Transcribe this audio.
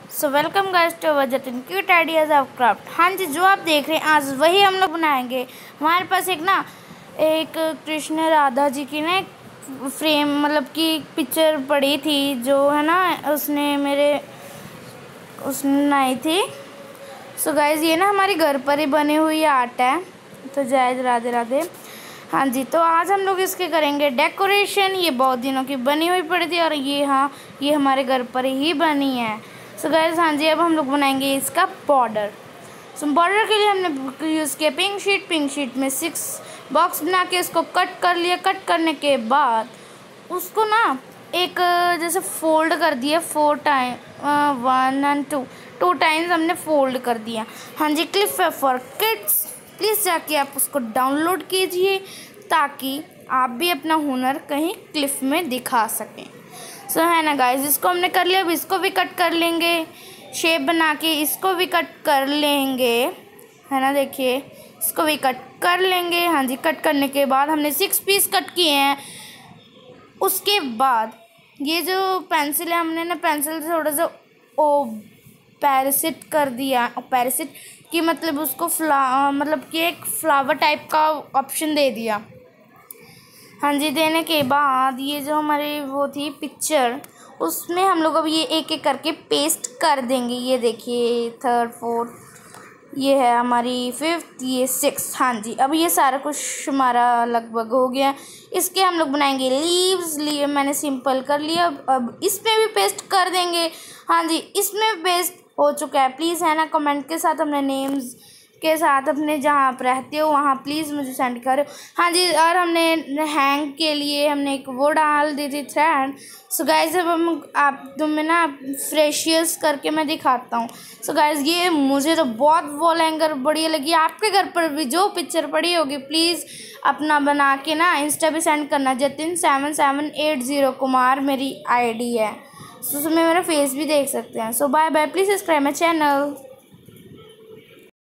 So welcome guys to our Jatin cute ideas of craft. हाँ जी, जो आप देख रहे हैं आज वही हम लोग बनाएंगे। हमारे पास एक कृष्ण राधा जी की ना एक फ्रेम मतलब कि पिक्चर पड़ी थी, जो है ना उसने बनाई थी। सो गाइस ये ना हमारे घर पर ही बनी हुई आर्ट है। तो जय राधे राधे। हाँ जी, तो आज हम लोग इसके करेंगे डेकोरेशन। ये बहुत दिनों की बनी हुई पड़ी थी और ये हमारे घर पर ही बनी है। सो गाइस हाँ जी, अब हम लोग बनाएंगे इसका बॉर्डर। सो बॉर्डर के लिए हमने यूज़ किया पिंक शीट में 6 बॉक्स बना के इसको कट कर लिया। कट करने के बाद उसको ना एक जैसे फोल्ड कर दिया 4 टाइम 1 और 2 टाइम्स हमने फोल्ड कर दिया। हाँ जी, क्लिफ है फॉर किड्स, प्लीज़ जाके आप उसको डाउनलोड कीजिए ताकि आप भी अपना हुनर कहीं क्लिफ में दिखा सकें। सो है ना गाइस, इसको हमने कर लिया। अब इसको भी कट कर लेंगे, शेप बना के इसको भी कट कर लेंगे, है ना। देखिए इसको भी कट कर लेंगे। हाँ जी, कट करने के बाद हमने 6 पीस कट किए हैं। उसके बाद ये जो पेंसिल है, हमने ना पेंसिल से थोड़ा सा पैरासिट कर दिया। पैरासिट की मतलब उसको मतलब कि एक फ्लावर टाइप का ऑप्शन दे दिया। हाँ जी, देने के बाद ये जो हमारी वो थी पिक्चर, उसमें हम लोग अब ये एक एक करके पेस्ट कर देंगे। ये देखिए 3rd 4th, ये है हमारी 5th, ये 6th। हाँ जी, अब ये सारा कुछ हमारा लगभग हो गया। इसके हम लोग बनाएंगे लीव्स। मैंने सिंपल कर लिया। अब इसमें भी पेस्ट कर देंगे। हाँ जी, इसमें पेस्ट हो चुका है। प्लीज़ है ना कमेंट के साथ अपने नेम्स के साथ अपने जहाँ आप रहते हो वहाँ प्लीज़ मुझे सेंड करो। हाँ जी, और हमने हैंग के लिए हमने एक वो डाल दी थी थ्रेड। सो गाइस अब तुम्हें ना फ्रेशियस करके मैं दिखाता हूँ। सो गाइस ये मुझे तो बहुत वॉल हैंगर बढ़िया लगी। आपके घर पर भी जो पिक्चर पड़ी होगी प्लीज़ अपना बना के ना इंस्टा पे सेंड करना। जतिन7780 कुमार मेरी ID है। सो उसमें मेरा फेस भी देख सकते हैं। So bye bye, please subscribe my channel.